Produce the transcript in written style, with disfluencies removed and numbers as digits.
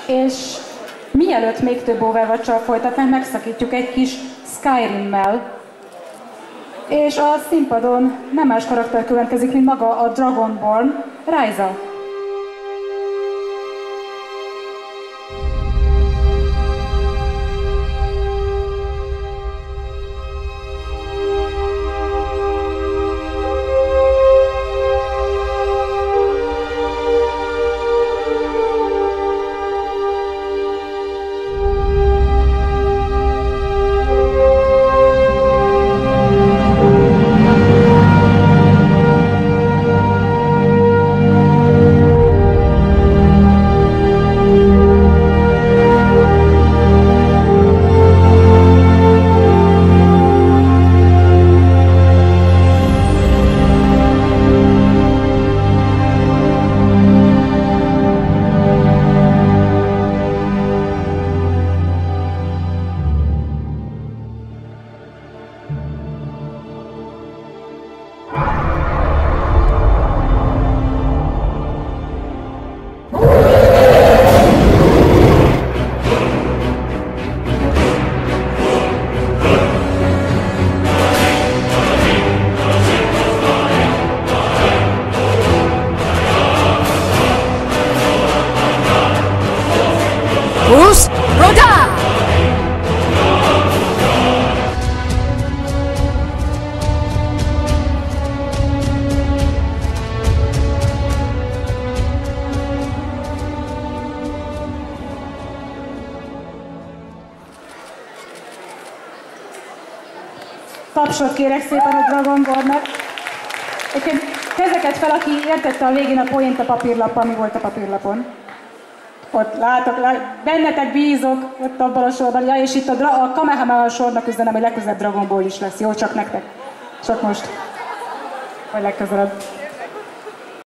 És mielőtt még több Overwatch-sal folytatnánk, megszakítjuk egy kis Skyrim-mel. És a színpadon nem más karakter következik, mint maga a Dragonborn, Ryza. Tapsot kérek szépen a Dragonbornnak. Egyébként kezeket fel, aki értette a végén a poént a papírlappal, mi volt a papírlapon. Ott látok, bennetek bízok, ott abban a sorban. Ja, és itt a Kamehameha sornak üzenem, hogy legközelebb Dragon Ball is lesz. Jó, csak nektek. Csak most. Vagy legközelebb.